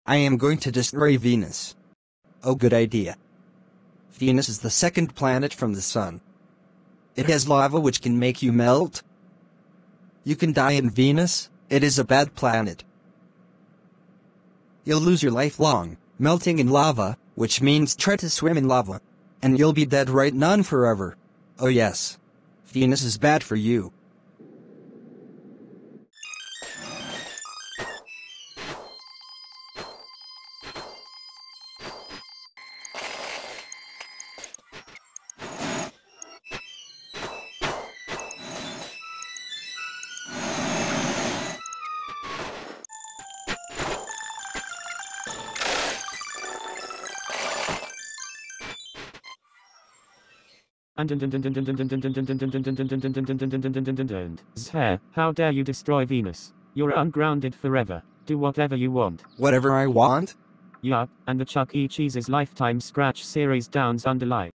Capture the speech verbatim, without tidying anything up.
I am going to destroy Venus. Oh, good idea. Venus is the second planet from the Sun. It has lava which can make you melt. You can die in Venus. It is a bad planet. You'll lose your life long, melting in lava, which means try to swim in lava. And you'll be dead right none forever. Oh yes. Venus is bad for you. Czhe, how dare you destroy Venus? You're ungrounded forever. Do whatever you want. Whatever I want? Yup, and the Chuck E. Cheese's Lifetime Scratch Series Downs Underlie.